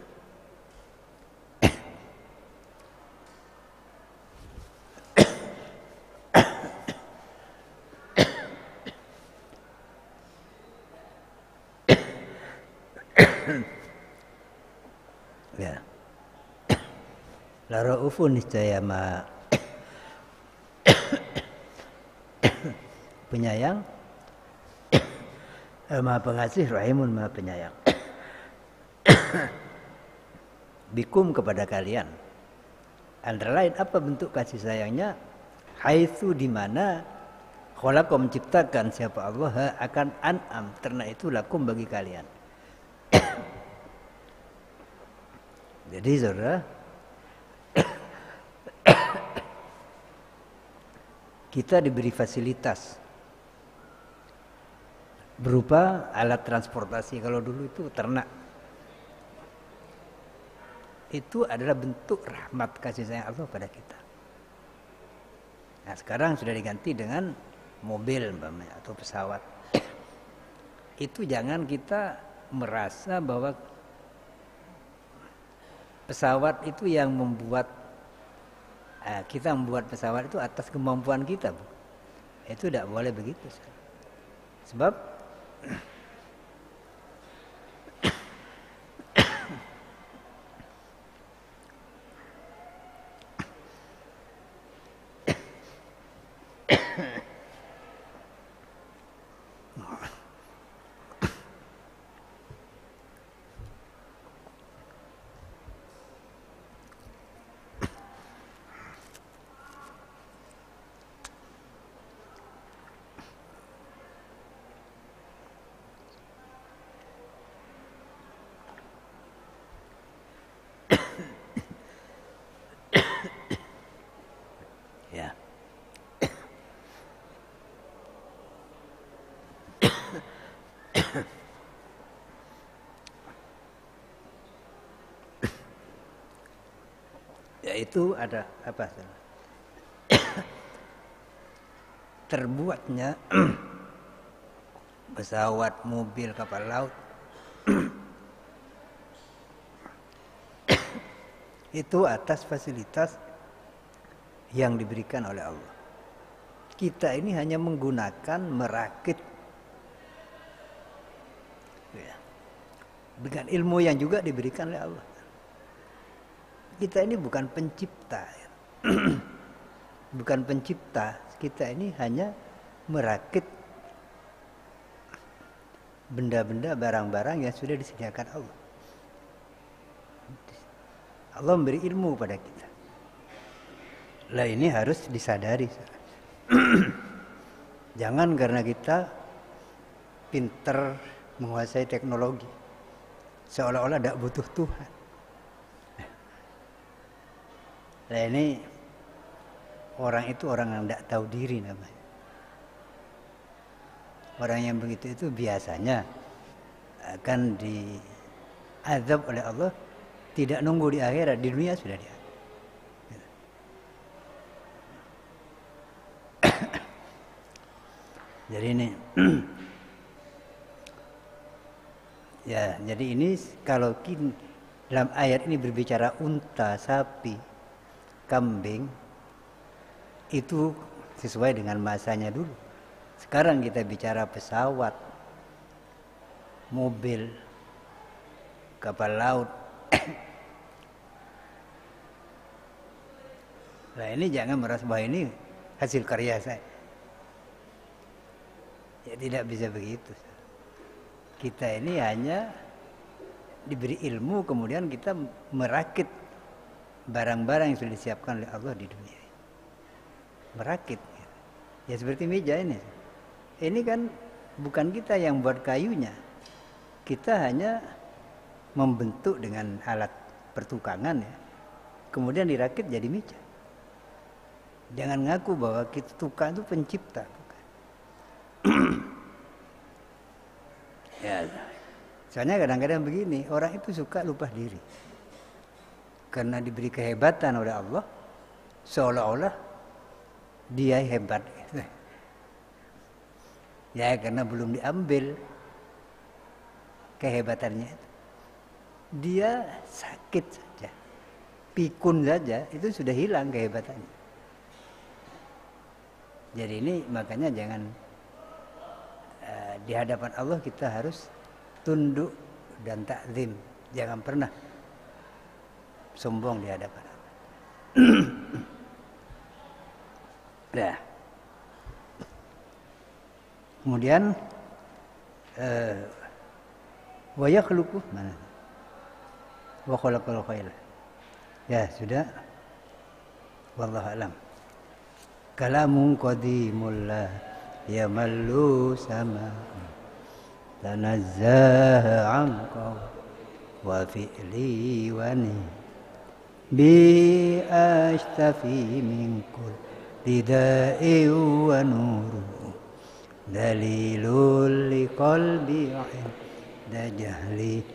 ya, la raufun niscaya ma penyayang, Maha pengasih, rahimun, Maha penyayang. Bikum, kepada kalian. Antara lain apa bentuk kasih sayangnya? Haitsu, di mana khalaqa, menciptakan siapa Allah akan an'am, ternak itu lakum, bagi kalian. Jadi saudara, kita diberi fasilitas berupa alat transportasi. Kalau dulu itu ternak, itu adalah bentuk rahmat kasih sayang Allah pada kita. Nah sekarang sudah diganti dengan mobil atau pesawat. Itu jangan kita merasa bahwa pesawat itu yang membuat eh, kita membuat pesawat itu atas kemampuan kita, Bu. Itu tidak boleh begitu. Sebab Yaitu ada apa? Terbuatnya pesawat, mobil, kapal laut itu atas fasilitas yang diberikan oleh Allah. Kita ini hanya menggunakan, merakit ya, dengan ilmu yang juga diberikan oleh Allah. Kita ini bukan pencipta ya. Bukan pencipta, kita ini hanya merakit benda-benda, barang-barang yang sudah disediakan Allah. Allah memberi ilmu pada kita. Lah ini harus disadari. Jangan karena kita pinter menguasai teknologi, seolah-olah tidak butuh Tuhan. Nah ini orang itu orang yang tidak tahu diri namanya. Orang yang begitu itu biasanya akan diazab oleh Allah, tidak nunggu di akhirat, di dunia sudah dia. Jadi ini ya, jadi ini kalau kini, dalam ayat ini berbicara unta, sapi, kambing, itu sesuai dengan masanya dulu. Sekarang kita bicara pesawat, mobil, kapal laut. Nah ini jangan merasa bahwa ini hasil karya saya. Ya tidak bisa begitu. Kita ini hanya diberi ilmu, kemudian kita merakit barang-barang yang sudah disiapkan oleh Allah di dunia. Merakit. Ya seperti meja ini. Ini kan bukan kita yang buat kayunya. Kita hanya membentuk dengan alat pertukangan ya. Kemudian dirakit jadi meja. Jangan ngaku bahwa kita tukang itu pencipta. Ya, soalnya kadang-kadang begini, orang itu suka lupa diri. Karena diberi kehebatan oleh Allah, seolah-olah dia hebat. Ya, karena belum diambil kehebatannya. Dia sakit saja, pikun saja, itu sudah hilang kehebatannya. Jadi ini makanya jangan uh, di hadapan Allah kita harus tunduk dan takzim. Jangan pernah sombong di hadapan Allah. Nah, kemudian uh, wa yakhluqu mana? Wa khalaqal khaila. Ya, sudah. Wallahu a'lam. Kalamun qadimul la yamallu sama tanazzaha anqa wa fi'li wa ni bi ashtafi min kulli da'i wa nuru dalilul liqalbi inda jahli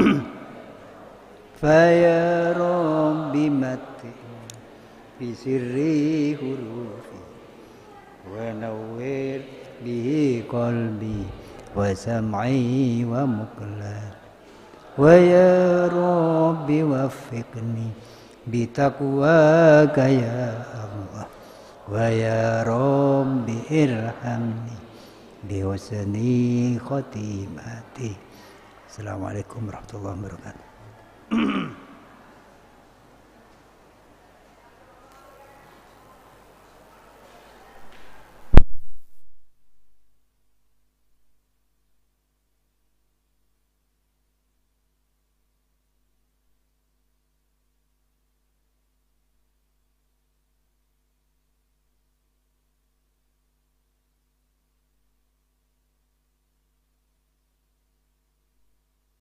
fa rabbi mati fi sirri hurufi wa nawwir bihi qalbi wa sam'i wa muqlal wa ya rabbi waffiqni bi taqwaka ya Allah wa ya rabbi irhamni bi husni khatimati. Assalamualaikum warahmatullahi wabarakatuh.